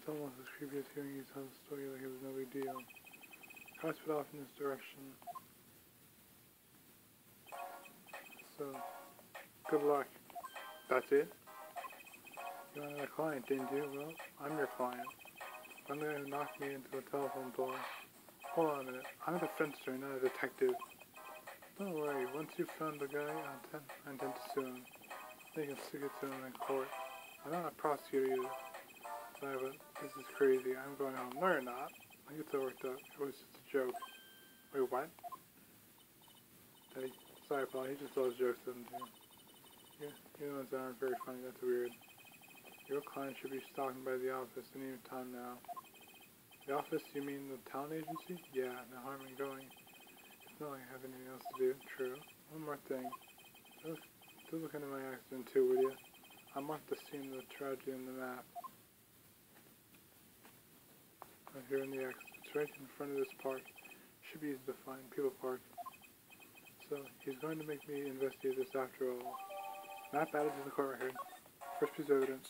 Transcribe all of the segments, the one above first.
It's almost as creepy as hearing you tell the story like it was no big deal. Car sped off in this direction. So, good luck. That's it? You wanted a client, didn't you? Well, I'm your client. I'm the guy who knocked me into the telephone pole. Hold on a minute. I'm a defense attorney, not a detective. Don't worry. Once you've found the guy, I intend to sue him. Then you can stick it to him in court. I'm not a prosecutor either. Sorry, but this is crazy. I'm going home. No, you're not. I get so worked up. It was just a joke. Wait, what? Daddy, sorry, Paul. He just loves jokes, doesn't he? Yeah, you know, that aren't very funny. That's weird. Your client should be stopping by the office any time now. The office? You mean the talent agency? Yeah, no harm in going. It's not like I have anything else to do. True. One more thing. Do look into my accident too, would you? I marked the scene of the tragedy on the map. Right here in the X. It's right in front of this park. Should be easy to find. People Park. So, he's going to make me investigate this after all. Map added to the court record. First piece of evidence.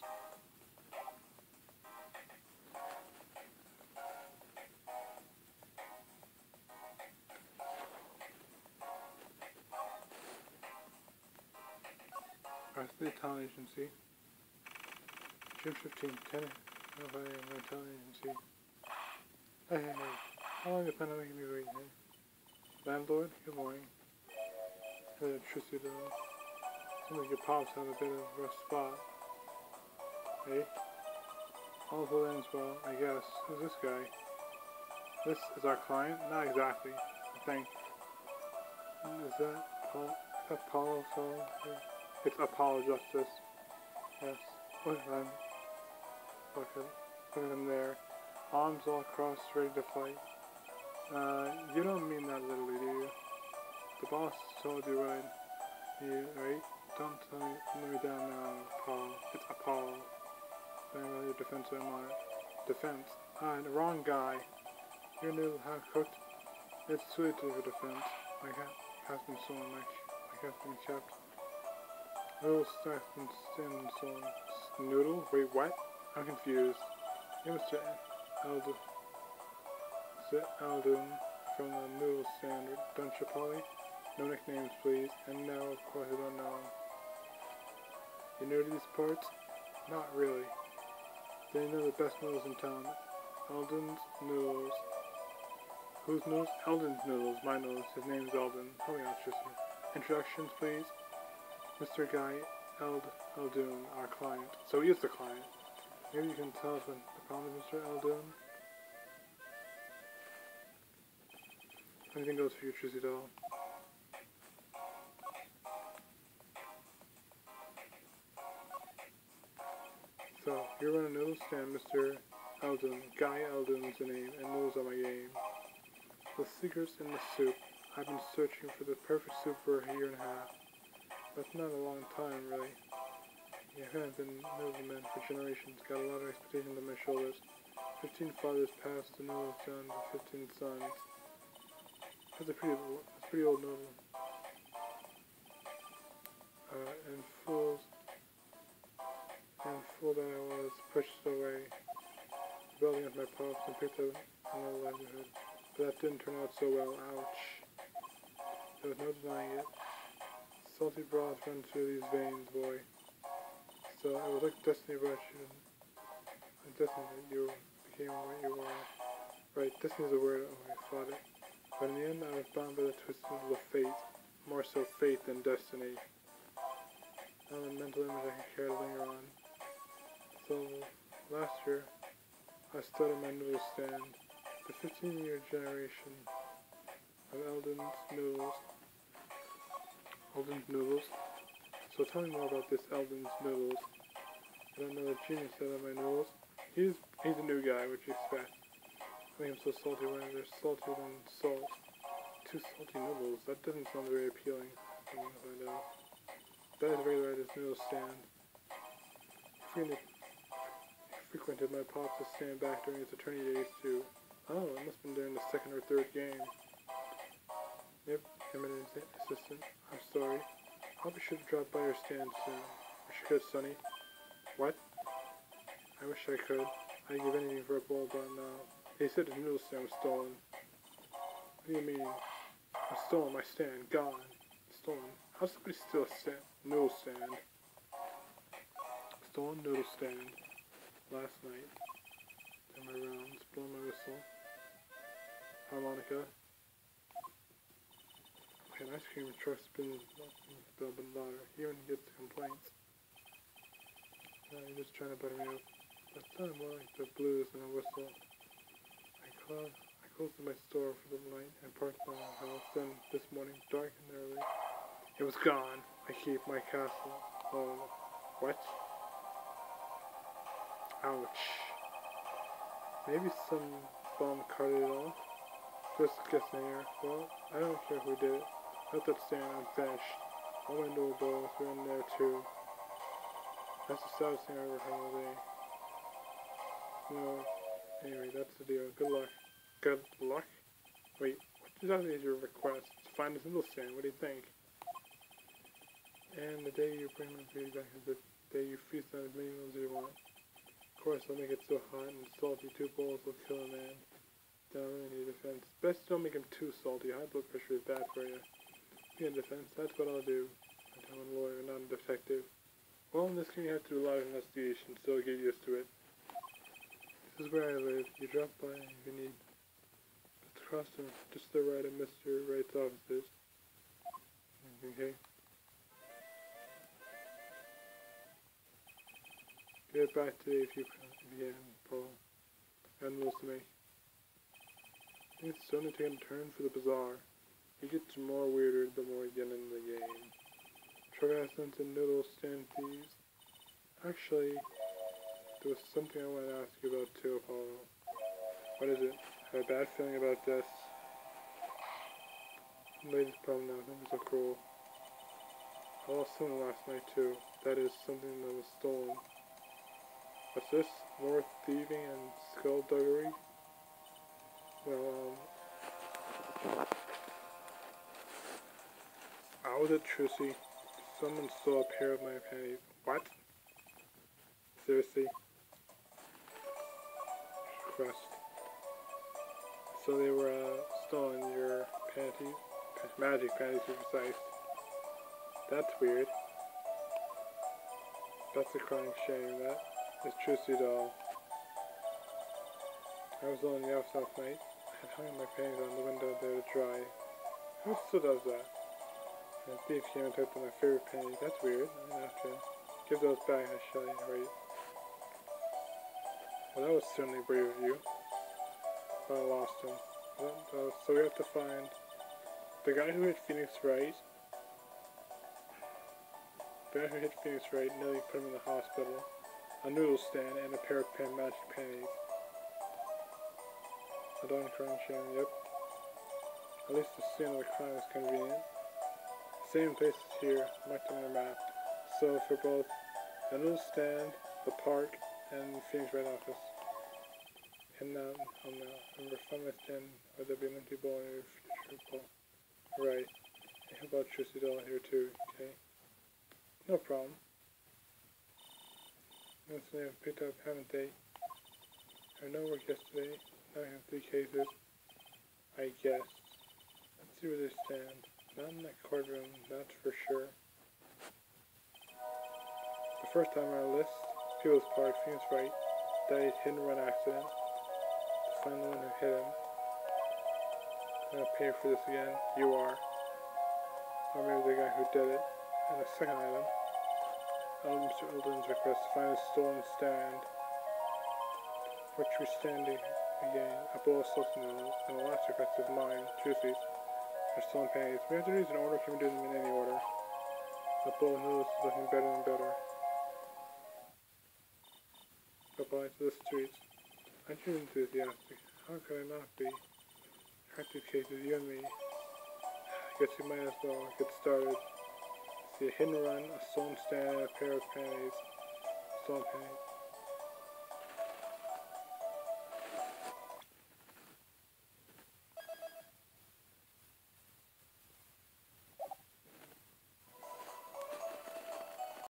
Varsity Talent Agency. June 15th, 10 a.m. My talent agency. Hey. How long have you planned on making me wait here? Landlord, good morning. Electricity bill. Seems like your pops have a bit of a rough spot. Hey? All's well ends well, I guess. Who's this guy? This is our client? Not exactly. I think. Is that Apollo fellow here? It's Apollo Justice. Yes. Look at him there. Arms all crossed, ready to fight. You don't mean that literally, do you? The boss told you right. Right? Don't tell me, let me down now, Apollo. It's Apollo. Stand by your defense, I'm on it. Defense? The wrong guy. Your noodle half-cooked? It's too late to have a defense. My cat has been stolen. My cat's been kept. Noodle stacked and stand stolen. Noodle? Wait, what? I'm confused. You're Mr. Alden from the noodle stand, don't you, Polly? No nicknames, please. And now, of course, I don't know. You new to these parts? Not really. Then you know the best noodles in town. Alden's Noodles. Whose noodles? Alden's Noodles. My noodles. His name's Alden. Help me out, Tristan. Introductions, please. Mr. Guy Eldoon, our client. So he is the client. Maybe you can tell us what the problem is, Mr. Eldoon. Anything goes for you, Trizzy doll. So, you run a noodle stand, Mr. Eldoon. Guy Eldoon's the name, and noodles are my game. The secret's in the soup. I've been searching for the perfect soup for a year and a half. That's not a long time, really. Yeah, I've been noodleman for generations. Got a lot of expectations on my shoulders. 15 fathers passed the noodles down to 15 sons. That's a pretty old novel. And fool that I was, pushed away, building up my pops and picked up another livelihood. But that didn't turn out so well. Ouch. There was no denying it. Salty broth ran through these veins, boy. So it was like destiny brought you. Destiny that you became what you were. Right, destiny's a word. Oh, I fought it. But in the end, I was bound by the twisted of fate. More so fate than destiny. Not a mental image I can care to linger on. So, last year, I stood at my noodle stand. The 15-year generation of Elden's Noodles. Elden's Noodles? So tell me more about this Elden's Noodles. I don't know the genius out of my noodles. He's a new guy, what you expect. I think I'm so salty when they're saltier than salt. 2 salty noodles, that doesn't sound very appealing. I'm gonna find out. That is regular at this noodle stand. He frequented my pops' stand back during his attorney days too. Oh, it must have been during the 2nd or 3rd game. Yep, eminent assistant. I'm sorry. Probably should have dropped by your stand soon. Wish you could, Sonny. What? I wish I could. I'd give anything for a bowl by now. He said his noodle stand was stolen. What do you mean? I stolen my stand. Gone. Stolen. How somebody steal a noodle stand? Stolen noodle stand. Last night. In my rounds. Blow my whistle. Harmonica. Okay, an ice cream truck spins up and louder. He even gets complaints. You're just trying to butter me up. That sounded more like the blues than a whistle. I closed my store for the night and parked my house. Then this morning, dark and early, it was gone. I keep my castle. Oh, what? Ouch. Maybe some bum carted it off. Just guessing here. Well, I don't care who did it. Let that stand unfinished. All my noodle balls were in there too. That's the saddest thing I ever heard all day. No. Anyway, that's the deal. Good luck. Good luck? Wait, what exactly is your request? To find this noodle stand. What do you think? And the day you bring my food back is the day you feast on as many meals as you want. Of course, I'll make it so hot and salty 2 bowls will kill a man. Then I really need a defense. Best don't make him too salty. High blood pressure is bad for you. Be a defense. That's what I'll do. I'm a lawyer, not a detective. Well, in this game you have to do a lot of investigation, so get used to it. This is where I live. You drop by if you need. It's across from just to the right of Mr. Wright's offices. Okay. Get back today if you can, Paul. And listen to me. It's starting to take a turn for the bizarre. It gets more weirder the more you get in the game. Truck accidents and noodle stand thieves. Actually, there was something I wanted to ask you about too, Apollo. What is it? I have a bad feeling about this. Latest problem now, things are cruel. I lost something last night too. That is something that was stolen. What's this? More thieving and skullduggery? Well, how was it, Trucy? Someone stole a pair of my panties. What? Seriously? Request. So they were stolen your panties? Magic panties to be precise. That's weird. That's a crying shame. That is Trucy doll. I was on the office last night. I had hung my panties on the window there to dry. Who still does that? And a thief came and took my favorite panties. That's weird. I'm gonna have to give those back, I shall wait. Well, that was certainly brave of you. But I lost him. So we have to find the guy who hit Phoenix Wright. The guy who hit Phoenix Wright nearly put him in the hospital. A noodle stand and a pair of magic panties. A darn crime shame, yep. At least the scene of the crime is convenient. Same place as here, marked on your map. So for both the noodle stand, the park, and Phoenix Wright office. And now, remember, find my stand, or there'll be an empty bowl in your future bowl. Right. And how about Trucy doll here too, okay? No problem. Once they have picked up, haven't they? I had no work yesterday. Now I have 3 cases. I guess. Let's see where they stand. Not in that courtroom, that's for sure. The first time on our list, People's Park, Phoenix Wright, died hit and run accident. To find the one who hit him. I'm gonna pay for this again. You are. Or maybe the guy who did it. And the second item. Mr. Eldon's request to find a stolen stand. What you're standing again. A bowl of salted noodles. And the last request is mine. Trucy's. Or stolen panties. We have to do these in order. Can we do them in any order? The bowl of noodles is looking better and better. Goodbye to the streets. Aren't you enthusiastic? How could I not be? Practice cases, you and me. Guess you might as well get started. See a hit and run, a stolen stand, and a pair of panties. Stolen panties.